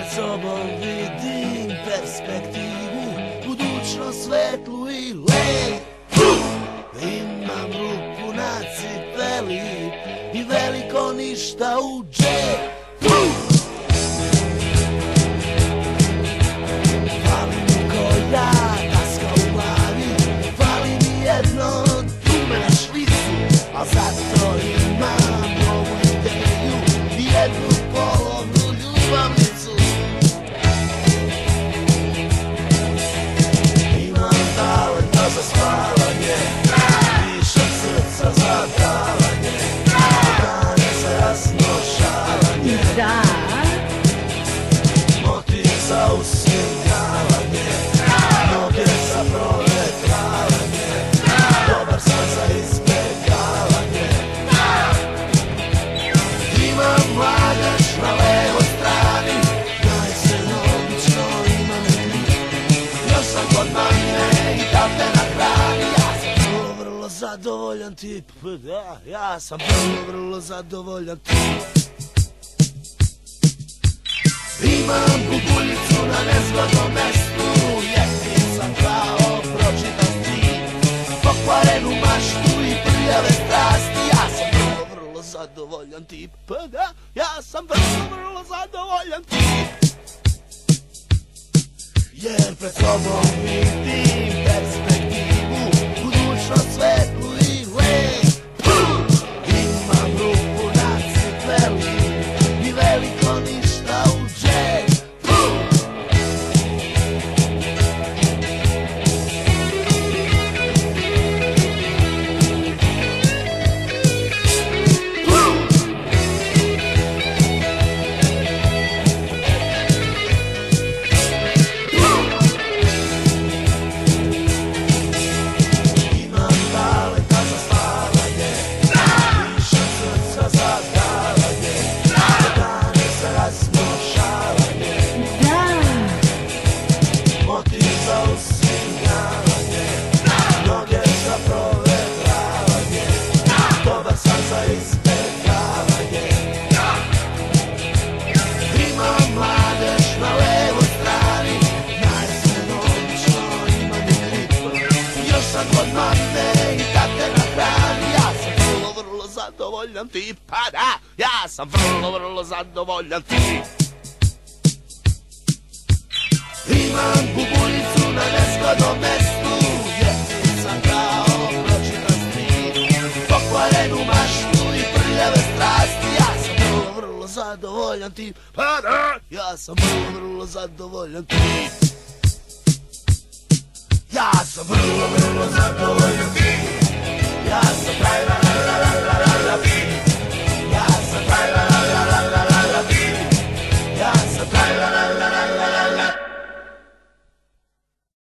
sobom vidim perspektivu, budućnost svetlu i lepu. Imam ruku na cipeli i veliko ništa u džepu. Fali mi koja daska u glavi, fali mi jedno dume na švicu, a zato imam novu ideju i jednu polovnu ljubavnicu. Imam talenta za spavanje, pišem srca za davanje, dane za jasnošavanje, motiv za usmijavanje, noge za provetravanje, dobar san za izbjegavanje. Imam mladež na levoj strani, najsredno obično imam i ti. Još sam kod mame i tate na hrani, ja sam vrlo zadovoljan tip. Da, ja sam vrlo zadovoljan tip. Imam bubuljicu na nezgodnom mestu, jeftin sam kao pročitan strip, pokvarenu maštu i prljave strasti, ja sam vrlo zadovoljan tip. Da, ja sam vrlo zadovoljan tip. Jer pred sobom vidim perspektivu, budućnost svetlu i lepu. Imam ruku na cipeli i veliko ništa u džepu. Zadovoljan tip, pa da, ja sam vrlo zadovoljan tip. Imam bubuljicu na nezgodnom mestu, jeftin sam kao pročitan strip, pokvarenu maštu i prljave strasti, ja sam vrlo zadovoljan tip, pa da, ja sam vrlo zadovoljan tip. Ja sam vrlo zadovoljan tip.